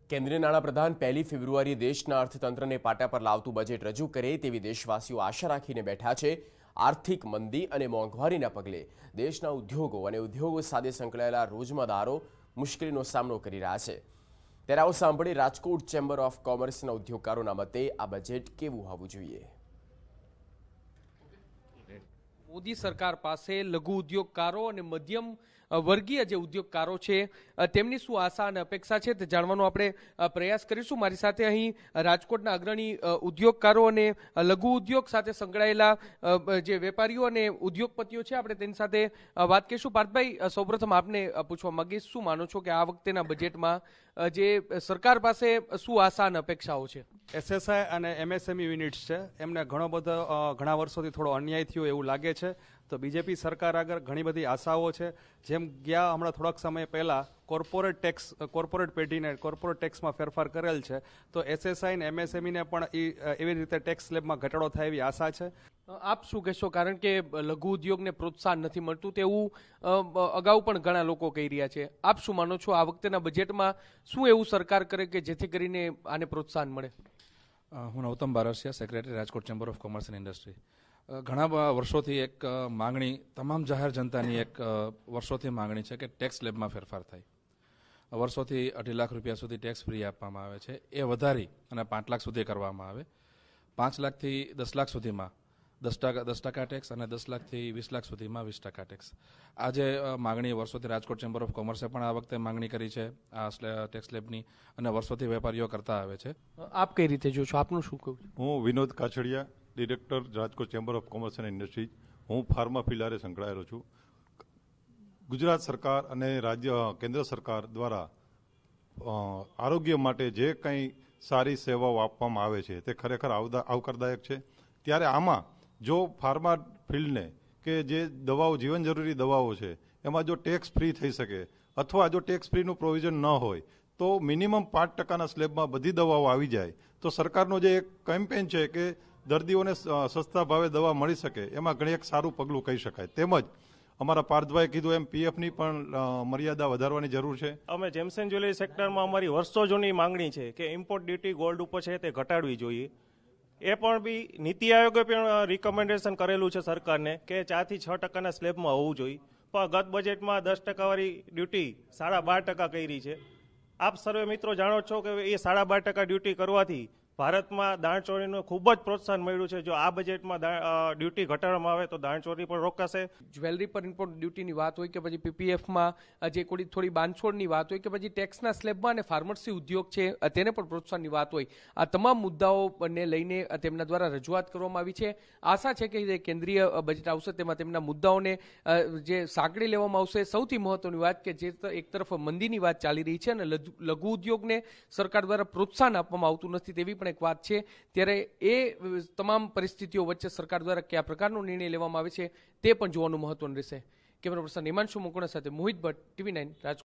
કેન્દ્રીય નાણાપ્રધાન 1 ફેબ્રુઆરીએ દેશના અર્થતંત્રને પાટા પર લાવતું બજેટ રજૂ કરે તેવી દેશવાસીઓ આશા રાખીને બેઠા છે। આર્થિક મંદી અને મોંઘવારીના પગલે દેશના ઉદ્યોગો અને ઉદ્યોગો સાથે સંકળાયેલા રોજમદારો મુશ્કેલીનો સામનો કરી રહ્યા છે। ત્યારે આવો સાંભળીએ રાજકોટ ચેમ્બર ઓફ કોમર્સના ઉદ્યોગકારોના મતે આ બજેટ કેવું હોવું જોઈએ। મોદી सरकार પાસે લઘુ ઉદ્યોગકારો અને મધ્યમ વર્ગીય જે ઉદ્યોગકારો છે તેમની શું આશા અને અપેક્ષા છે તે જાણવાનો આપણે પ્રયાસ કરીશું। મારી સાથે અહીં રાજકોટના અગ્રણી ઉદ્યોગકારો અને લઘુ ઉદ્યોગ સાથે સંકળાયેલા જે વેપારીઓ અને ઉદ્યોગપતિઓ છે આપણે તેની સાથે વાત કરીશું। પાર્થભાઈ, સૌપ્રથમ આપને પૂછવા માંગીશ, શું માનો છો કે આ વખતેના બજેટમાં જે સરકાર પાસે શું આશા અને અપેક્ષાઓ છે? એસએસઆઈ અને એમએસએમઈ યુનિટ્સ છે એમને ઘણા વર્ષોથી થોડો અન્યાય થયો એવું લાગે છે, તો બીજેપી સરકાર આગળ ઘણી બધી આશાઓ છે। જેમ ગયા હમણાં થોડાક સમય પહેલા કોર્પોરેટ પેઢીને કોર્પોરેટ ટેક્સમાં ફેરફાર કરેલ છે, તો એસએસઆઈ અને એમએસએમઈને પણ એવી રીતે ટેક્સ સ્લેબમાં ઘટાડો થાય એવી આશા છે। આપ શું કહેશો, કારણ કે લઘુ ઉદ્યોગને પ્રોત્સાહન નથી મળતું તેવું અગાઉ પણ ઘણા લોકો કહી રહ્યા છે। આપ શું માનો છો, આ વખતેના બજેટમાં શું એવું સરકાર કરે કે જેથી કરીને આને પ્રોત્સાહન મળે? હું Nautam Barasiya, secretary Rajkot chamber of commerce and industry. ઘણા વર્ષોથી એક માંગણી, તમામ જાહેર જનતાની એક વર્ષોથી માંગણી છે કે ટેક્સ સ્લેબમાં ફેરફાર થાય। વર્ષોથી 2.5 લાખ રૂપિયા સુધી ટેક્સ ફ્રી આપવામાં આવે છે, એ વધારી અને 5 લાખ સુધી કરવામાં આવે। 5 લાખથી 10 લાખ સુધીમાં 10% ટેક્સ અને 10 લાખથી 20 લાખ સુધીમાં 20% ટેક્સ। આ જે માંગણી વર્ષોથી રાજકોટ ચેમ્બર ઓફ કોમર્સે પણ આ વખતે માંગણી કરી છે આ ટેક્સ સ્લેબની, અને વર્ષોથી વેપારીઓ કરતા આવે છે। આપ કઈ રીતે જો છો, આપનું શું કહું? હું Vinod Kachhadiya, director Rajkot chamber of commerce and industries. હું ફાર્મા ફિલારે સંકળાયેલો છું। ગુજરાત સરકાર અને કેન્દ્ર સરકાર દ્વારા આરોગ્ય માટે જે કંઈ સારી સેવાઓ આપવામાં આવે છે તે ખરેખર આવકારદાયક છે। ત્યારે આમાં જો ફાર્મા ફિલ્ડને કે જે દવાઓ, જીવન જરૂરી દવાઓ છે, એમાં જો ટેક્સ ફ્રી થઈ શકે, અથવા જો ટેક્સ ફ્રીનું પ્રોવિઝન ન હોય તો મિનિમમ 5%ના સ્લેબમાં બધી દવાઓ આવી જાય, તો સરકારનો જે એક કેમ્પેન છે કે દર્દીઓને સસ્તા ભાવે દવા મળી શકે, એમાં ઘણી એક સારું પગલું કહી શકાય। તેમજ અમારા પાર્થભાઈ કીધું એમ પીએફની પણ મર્યાદા વધારવાની જરૂર છે। અમે જેમ્સ એન્ડ જ્વેલરી સેક્ટરમાં અમારી વર્ષો જૂની માંગણી છે કે ઇમ્પોર્ટ ડ્યુટી ગોલ્ડ ઉપર છે તે ઘટાડવી જોઈએ। એ પણ બી નીતિ આયોગે પણ રિકમેન્ડેશન કરેલું છે સરકારને કે 4 થી 6%ના સ્લેબમાં હોવું જોઈએ, પણ ગત બજેટમાં 10% વાળી ડ્યુટી 12.5% કરી છે। આપ સર્વે મિત્રો જાણો છો કે એ 12.5% ડ્યુટી કરવાથી ભારતમાં દાણચોરીનું ખૂબ જ પ્રોત્સાહન મળ્યું છે। જો આ બજેટમાં ડ્યુટી ઘટાડવામાં આવે તો દાણચોરી પણ રોકાશે। જ્વેલરી પર ઇમ્પોર્ટ ડ્યુટીની વાત હોય કે પછી પીપીએફમાં જે થોડી બાંધછોડની વાત હોય કે પછી ટેક્સના સ્લેબમાં અને ફાર્મસી ઉદ્યોગ છે તેને પણ પ્રોત્સાહનની વાત હોય, આ તમામ મુદ્દાઓને લઈને તેમના દ્વારા રજૂઆત કરવામાં આવી છે। આશા છે કે જે કેન્દ્રીય બજેટ આવશે તેમાં તેમના મુદ્દાઓને જે સાંકળી લેવામાં આવશે। સૌથી મહત્વની વાત કે જે એક તરફ મંદીની વાત ચાલી રહી છે અને લઘુ ઉદ્યોગને સરકાર દ્વારા પ્રોત્સાહન આપવામાં આવતું નથી તેવી પણ એક વાત છે। ત્યારે એ તમામ પરિસ્થિતિઓ વચ્ચે સરકાર દ્વારા કયા પ્રકારનો નિર્ણય લેવામાં આવે છે તે પણ જોવાનું મહત્વનું રહેશે। કેમેરા પર્સન હિમાંશુ મુકુણા સાથે મોહિત ભટ્ટ, TV9 રાજકોટ।